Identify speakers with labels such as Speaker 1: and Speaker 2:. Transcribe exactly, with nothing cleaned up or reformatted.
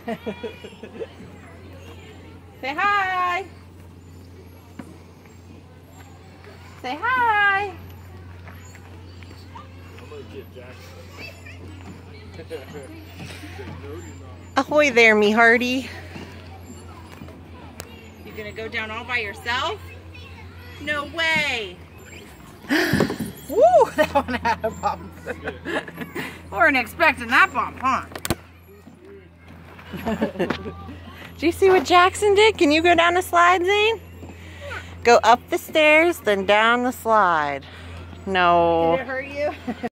Speaker 1: Say hi. Say hi. Ahoy there, me hearty. You gonna go down all by yourself? No way. Woo, that one had a bump. Weren't expecting that bump, huh? Do you see what Jackson did? Can you go down the slide, Zane? Go up the stairs, then down the slide. No. Did it hurt you?